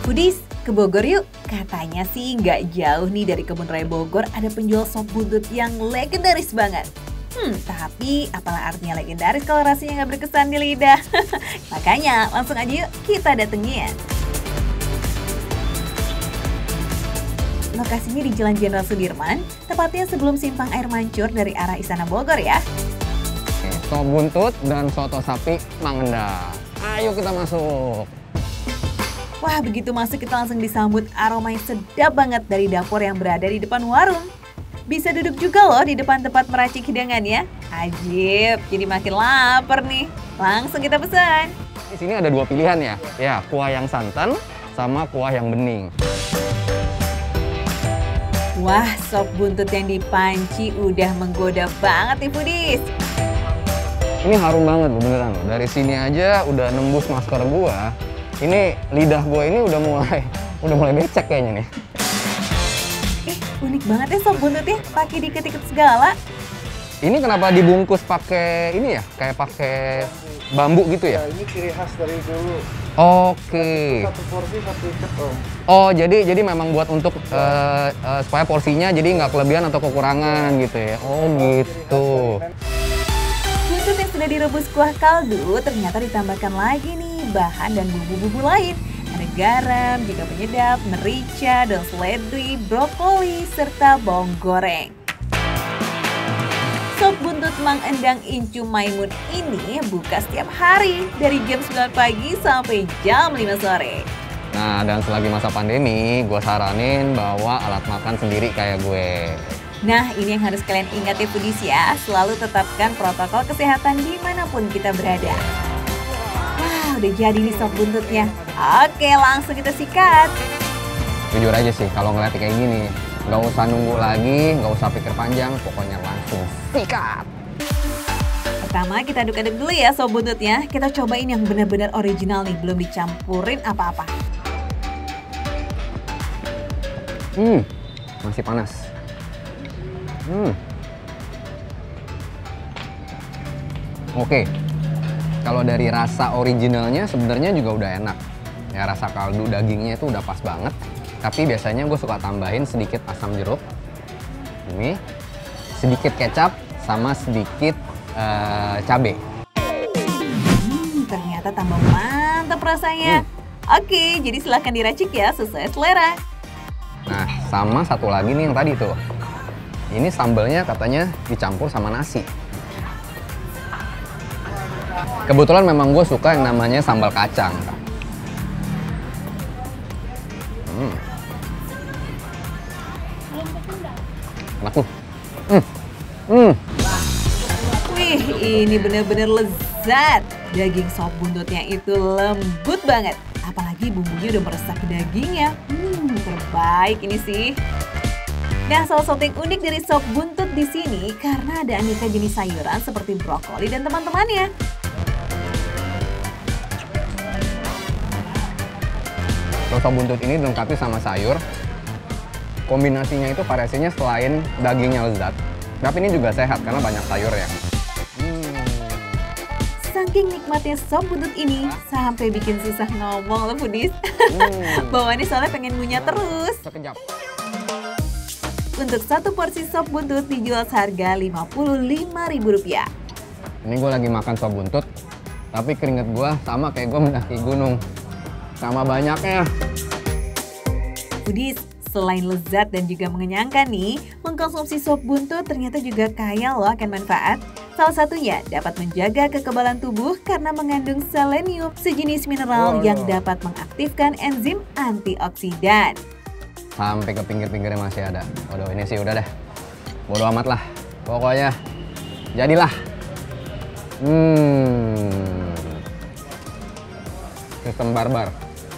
Budis, ke Bogor yuk. Katanya sih nggak jauh nih dari Kebun Raya Bogor ada penjual sop buntut yang legendaris banget. Tapi apalah artinya legendaris kalau rasanya nggak berkesan di lidah? Makanya langsung aja yuk kita datengin. Lokasinya di Jalan Jenderal Sudirman, tepatnya sebelum simpang air mancur dari arah Istana Bogor ya. Sop buntut dan soto sapi Mang Enda. Ayo kita masuk. Wah, begitu masuk kita langsung disambut aroma yang sedap banget dari dapur yang berada di depan warung. Bisa duduk juga loh di depan tempat meracik hidangannya. Ajib, jadi makin lapar nih. Langsung kita pesan. Di sini ada dua pilihan ya. Ya, kuah yang santan sama kuah yang bening. Wah, sop buntut yang dipanci udah menggoda banget nih Budis. Ini harum banget loh, beneran loh. Dari sini aja udah nembus masker gua. Ini lidah gua ini udah mulai becek kayaknya nih. Unik banget ya sop buntutnya, pakai diikat-ikat segala. Ini kenapa dibungkus pakai ini ya? Kayak pakai bambu gitu ya? Ini ciri khas dari dulu. Oke. Satu porsi satu ikat om. Oh, jadi memang buat untuk supaya porsinya jadi nggak kelebihan atau kekurangan gitu ya? Oh gitu. Buntut yang sudah direbus kuah kaldu ternyata ditambahkan lagi nih bahan dan bumbu-bumbu lain. Ada garam, juga penyedap, merica, daun seledri, brokoli, serta bawang goreng. Sop buntut Mang Endang Incu Maimun ini buka setiap hari dari jam 9 pagi sampai jam 5 sore. Nah, dan selagi masa pandemi, gue saranin bawa alat makan sendiri kayak gue. Nah, ini yang harus kalian ingat ya Budis ya, selalu tetapkan protokol kesehatan dimanapun kita berada. Wah, udah jadi nih sop buntutnya. Oke, langsung kita sikat. Jujur aja sih, kalau ngeliat kayak gini, nggak usah nunggu lagi, nggak usah pikir panjang, pokoknya langsung sikat. Pertama kita aduk-aduk dulu ya sop buntutnya. Kita cobain yang benar-benar original nih, belum dicampurin apa-apa. Masih panas. Oke. Kalau dari rasa originalnya sebenarnya juga udah enak. Ya rasa kaldu dagingnya itu udah pas banget. Tapi biasanya gue suka tambahin sedikit asam jeruk. Ini sedikit kecap sama sedikit cabai. Ternyata tambah mantap rasanya. Oke, jadi silahkan diracik ya sesuai selera. Nah, sama satu lagi nih yang tadi tuh. Ini sambalnya katanya dicampur sama nasi. Kebetulan memang gue suka yang namanya sambal kacang. Enak tuh. Wih, ini bener-bener lezat. Daging sop buntutnya itu lembut banget. Apalagi bumbunya udah meresap ke dagingnya. Terbaik ini sih. Nah, salah satu yang unik dari sop buntut di sini karena ada aneka jenis sayuran seperti brokoli dan teman-temannya. Kalau sop buntut ini dilengkapi sama sayur. Kombinasinya itu variasinya selain dagingnya lezat, tapi ini juga sehat karena banyak sayur ya. Saking nikmatnya sop buntut ini, sampai bikin susah ngomong loh Budis. Bawaannya soalnya pengen ngunyah terus. Sekejap. Untuk satu porsi sop buntut dijual seharga Rp55.000. Ini gue lagi makan sop buntut, tapi keringet gue sama kayak gue mendaki gunung. Sama banyaknya. Budis, selain lezat dan juga mengenyangkan nih, mengkonsumsi sop buntut ternyata juga kaya loh akan manfaat. Salah satunya dapat menjaga kekebalan tubuh karena mengandung selenium, sejenis mineral yang dapat mengaktifkan enzim antioksidan. Sampai ke pinggir-pinggirnya masih ada. Waduh, ini sih udah deh. Bodo amat lah. Pokoknya jadilah. Sistem barbar.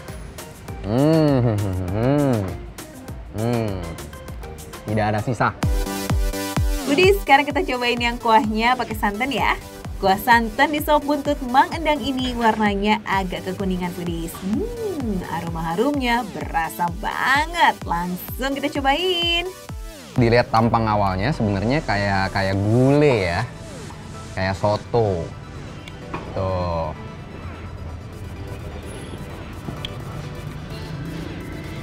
Tidak ada sisa. Budis, sekarang kita cobain yang kuahnya pakai santan ya. Kuah santan di sop buntut Mang Endang ini warnanya agak kekuningan Budis. Aroma harumnya berasa banget. Langsung kita cobain. Dilihat tampang awalnya sebenarnya kayak gulai ya. Kayak soto. Tuh.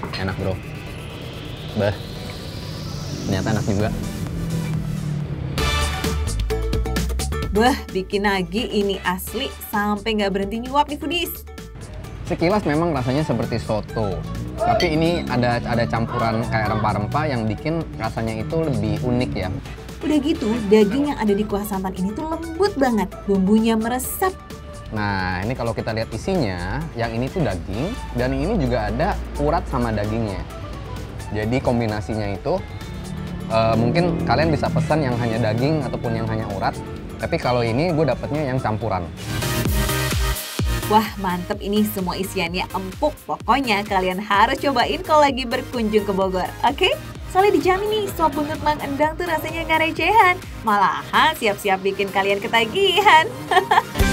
Enak bro. Bah, ternyata enak juga. Wah, bikin nagi ini asli sampai nggak berhenti nyuap nih foodies. Sekilas memang rasanya seperti soto, tapi ini ada campuran kayak rempah-rempah yang bikin rasanya itu lebih unik ya. Udah gitu, daging yang ada di kuah santan ini tuh lembut banget, bumbunya meresap. Nah, ini kalau kita lihat isinya, yang ini tuh daging, dan ini juga ada urat sama dagingnya. Jadi kombinasinya itu, mungkin kalian bisa pesan yang hanya daging ataupun yang hanya urat. Tapi kalau ini gue dapetnya yang campuran. Wah, mantep ini, semua isiannya empuk. Pokoknya kalian harus cobain kalau lagi berkunjung ke Bogor, oke? Soalnya dijamin nih, sop buntut Mang Endang tuh rasanya nggak recehan. Malahan siap-siap bikin kalian ketagihan.